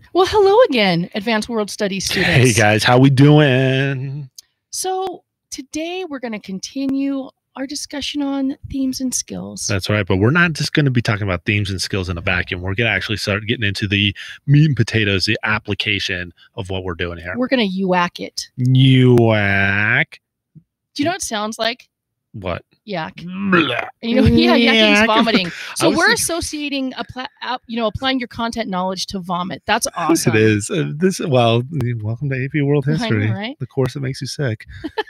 Well, hello again, Advanced World Studies students. Hey guys, how we doing? So today we're going to continue our discussion on themes and skills. That's right, but we're not just going to be talking about themes and skills in a vacuum. We're going to actually start getting into the meat and potatoes, the application of what we're doing here. We're going to UAC it. UAC? Do you know what it sounds like? What? Yak. Blah. You know, yeah, yacking's vomiting. So we're thinking- associating, applying your content knowledge to vomit. That's awesome. It is. Welcome to AP World I know, History, right? the course that makes you sick.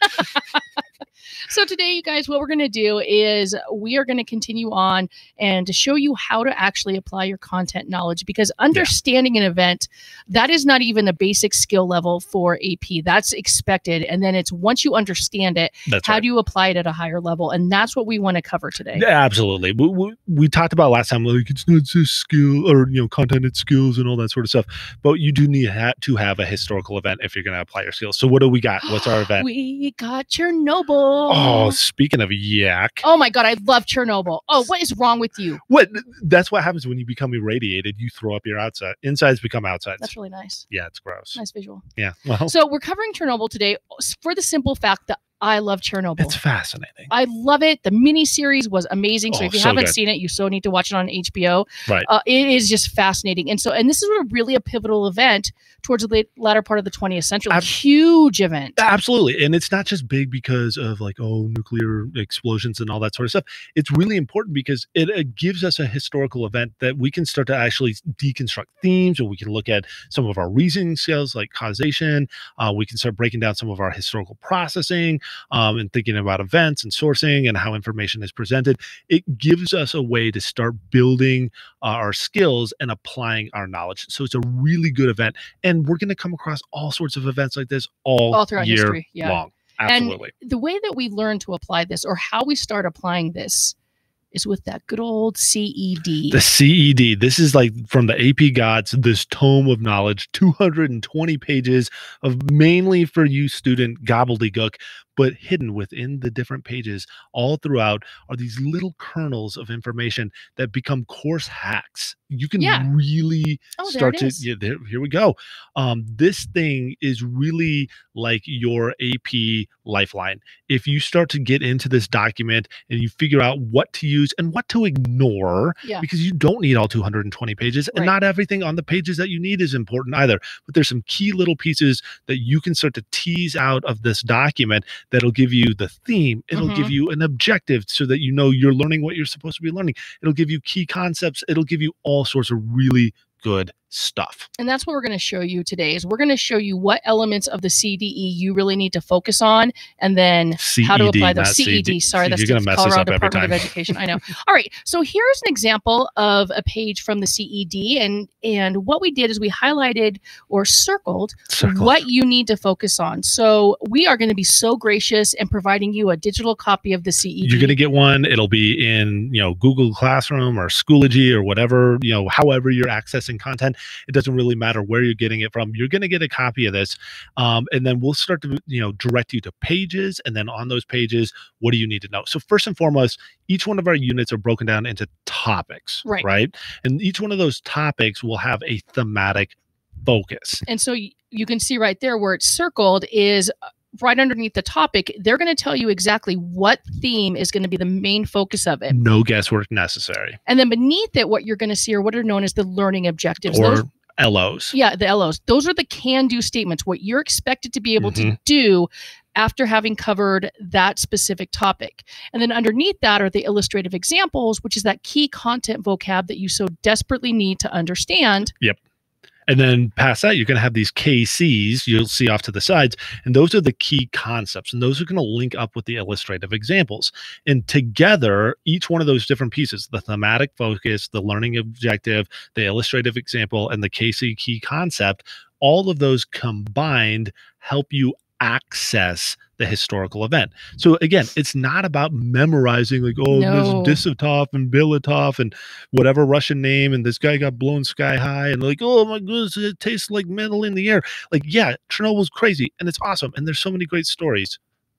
So today, you guys, what we're going to do is we are going to continue on and to show you how to actually apply your content knowledge, because understanding an event, that is not even a basic skill level for AP. That's expected. And then it's once you understand it, how do you apply it at a higher level? And that's what we want to cover today. Yeah, absolutely. We talked about last time, like it's not just skill or content, it's skills and all that sort of stuff. But you do need to have a historical event if you're going to apply your skills. So what do we got? What's our event? We got Chernobyl. Oh, speaking of yak. Oh my God, I love Chernobyl. Oh, what is wrong with you? What? That's what happens when you become irradiated. You throw up your outside. Insides become outsides. That's really nice. Yeah, it's gross. Nice visual. Yeah. Well, so we're covering Chernobyl today for the simple fact that I love Chernobyl. It's fascinating. I love it. The miniseries was amazing. So if you haven't seen it, you so need to watch it on HBO. Right. It is just fascinating. And this is really a pivotal event towards the latter part of the 20th century. Like, huge event. Absolutely. And it's not just big because of nuclear explosions and all that sort of stuff. It's really important because it gives us a historical event that we can start to actually deconstruct themes, or we can look at some of our reasoning skills like causation. We can start breaking down some of our historical processing. And thinking about events and sourcing and how information is presented. It gives us a way to start building our skills and applying our knowledge. So it's a really good event. And we're going to come across all sorts of events like this all throughout history long. Absolutely. And the way that we learn to apply this, or how we start applying this, is with that good old CED. The CED. This is like from the AP gods, this tome of knowledge, 220 pages of mainly for you student gobbledygook, but hidden within the different pages all throughout are these little kernels of information that become course hacks. You can really start to, here we go. This thing is really like your AP lifeline. If you start to get into this document and you figure out what to use and what to ignore, because you don't need all 220 pages, and not everything on the pages that you need is important either. But there's some key little pieces that you can start to tease out of this document that'll give you the theme. It'll give you an objective so that you know you're learning what you're supposed to be learning. It'll give you key concepts. It'll give you all sorts of really good stuff. And that's what we're going to show you today. Is we're going to show you what elements of the CDE you really need to focus on, and then how to apply those. CED. Sorry, that's the Colorado Department of Education. I know. All right. So here's an example of a page from the CED, and what we did is we highlighted or circled what you need to focus on. So we are going to be so gracious in providing you a digital copy of the CED. You're going to get one. It'll be in Google Classroom or Schoology or whatever, however you're accessing content. It doesn't really matter where you're getting it from. You're going to get a copy of this. And then we'll start to, direct you to pages. And then on those pages, what do you need to know? So first and foremost, each one of our units are broken down into topics, right? And each one of those topics will have a thematic focus. And so you can see right there where it's circled is right underneath the topic. They're going to tell you exactly what theme is going to be the main focus of it. No guesswork necessary. And then beneath it, what you're going to see are what are known as the learning objectives. Or LOs. Yeah, the LOs. Those are the can-do statements, what you're expected to be able to do after having covered that specific topic. And then underneath that are the illustrative examples, which is that key content vocab that you so desperately need to understand. Yep. And then past that, you're going to have these KCs you'll see off to the sides. And those are the key concepts. And those are going to link up with the illustrative examples. And together, each one of those different pieces, the thematic focus, the learning objective, the illustrative example, and the KC key concept, all of those combined help you access the historical event. So again, it's not about memorizing there's Disotov and Bilotov and whatever Russian name, and this guy got blown sky high, and oh my goodness, it tastes like metal in the air. Chernobyl's crazy and it's awesome, and there's so many great stories.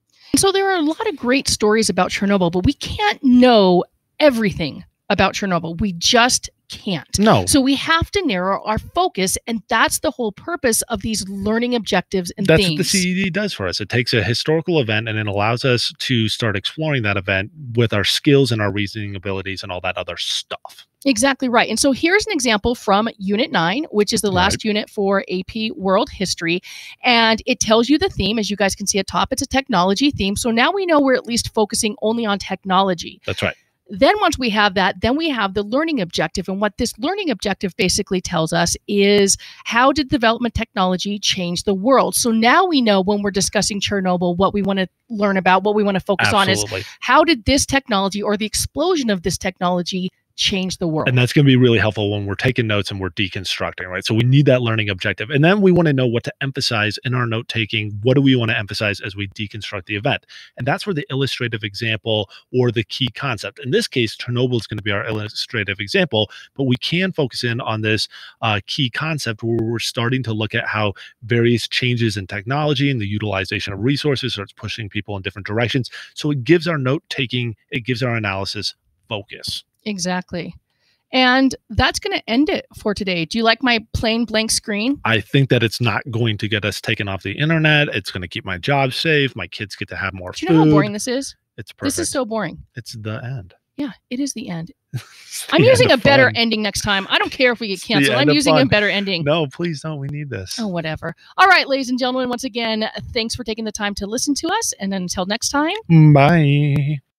So there are a lot of great stories about Chernobyl, but we can't know everything about Chernobyl. We just can't. No. So we have to narrow our focus, and that's the whole purpose of these learning objectives and that's themes. What the CED does for us. It takes a historical event and it allows us to start exploring that event with our skills and our reasoning abilities and all that other stuff. Exactly right. And so here's an example from Unit 9, which is the last unit for AP World History. And it tells you the theme. As you guys can see at top, it's a technology theme. So now we know we're at least focusing only on technology. That's right. Then once we have that, then we have the learning objective. And what this learning objective basically tells us is, how did development technology change the world? So now we know when we're discussing Chernobyl, what we want to learn about, what we want to focus on is, how did this technology or the explosion of this technology change the world? And that's going to be really helpful when we're taking notes and we're deconstructing, right? So we need that learning objective. And then we want to know what to emphasize in our note taking. What do we want to emphasize as we deconstruct the event? And that's where the illustrative example or the key concept. In this case, Chernobyl is going to be our illustrative example, but we can focus in on this key concept where we're starting to look at how various changes in technology and the utilization of resources starts pushing people in different directions. So it gives our note taking, it gives our analysis focus. Exactly. And that's going to end it for today. Do you like my plain blank screen? I think that it's not going to get us taken off the internet. It's going to keep my job safe. My kids get to have more food. Do you know how boring this is? It's perfect. This is so boring. It's the end. Yeah, it is the end. I'm using a better ending next time. I don't care if we get canceled. I'm using a better ending. No, please don't. We need this. Oh, whatever. All right, ladies and gentlemen, once again, thanks for taking the time to listen to us. And until next time. Bye.